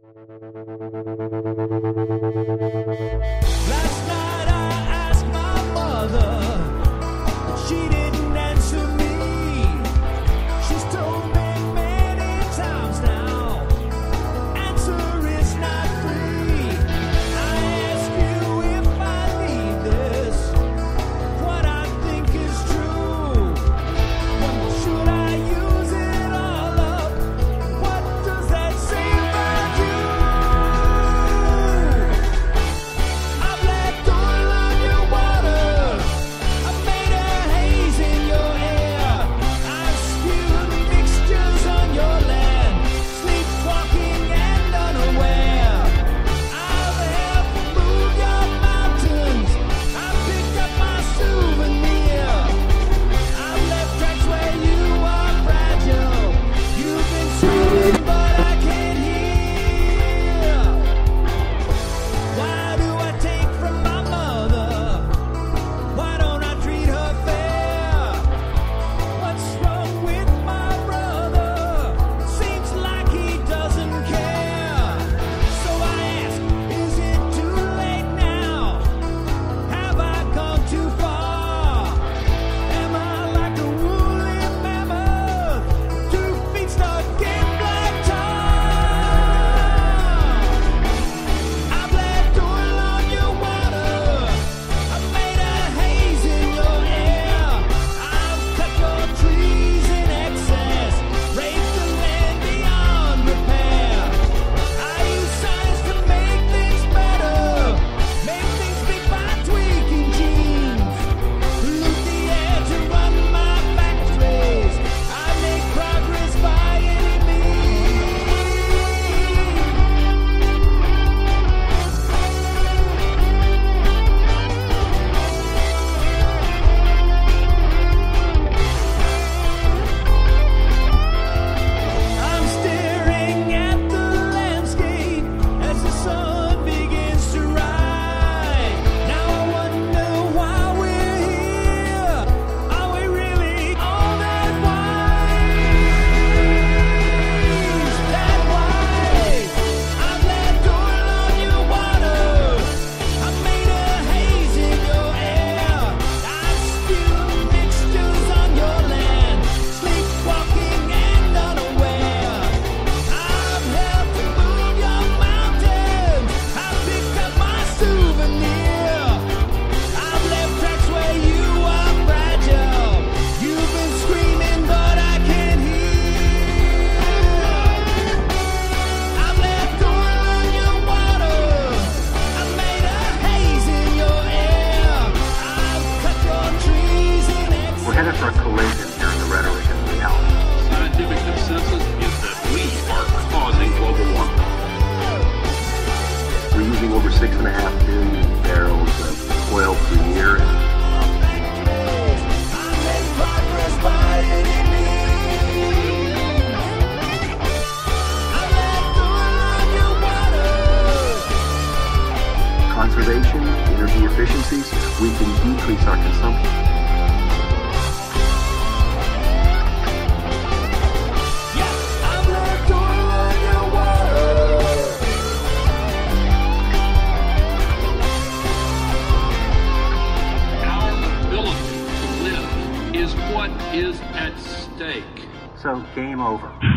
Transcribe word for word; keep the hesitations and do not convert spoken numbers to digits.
Last night I asked my mother, but she didn't answer me. She's told me many times now, answer is not free. I ask you if I need this, what I think is true. What should I use it all up? What does that say about you? I've left oil on your water, I've made a haze in your air, I've spewed mixtures on your land, sleepwalking and unaware. I've helped move your mountains, I've picked up my souvenir, I've left tracks where you are fragile, you've been screaming but I can't hear. Why do I take from my mother? Why don't I treat her fair? What's wrong with my brother? Seems like he doesn't care. So I ask, is it too late now? Have I gone too far? Am I like a woolly mammoth? Two feet stuck in black tar. I've left oil on your water, I've made a haze in your air, I've cut your trees in excess, raped the land beyond repair. I use science to make things better, make things big by tweaking genes, pollute the air to run my factories. I make progress by any means. I'm staring at the landscape as the sun begins to rise. Now I wonder why we're here. Are we really all that wise? That wise? I've left oil on your water, I've made a haze in your air, I've spewed mixtures on your land, sleepwalking and unaware. I've helped to move your mountains, I've picked up my souvenir, I've left tracks where you are fragile, you've been screaming but I can't hear. I've left oil on your water, I've made a haze in your air, I've cut your trees in excess. We're headed for a collision here in the rhetoric and reality. Scientific consensus is that we are causing global warming. We're using over six and a half billion barrels of oil per year. I make progress by any means. I left oil on your water. Conservation, energy efficiencies, we can decrease our consumption. Yeah, I've left oil on your water. Our ability to live is what is at stake. So, game over.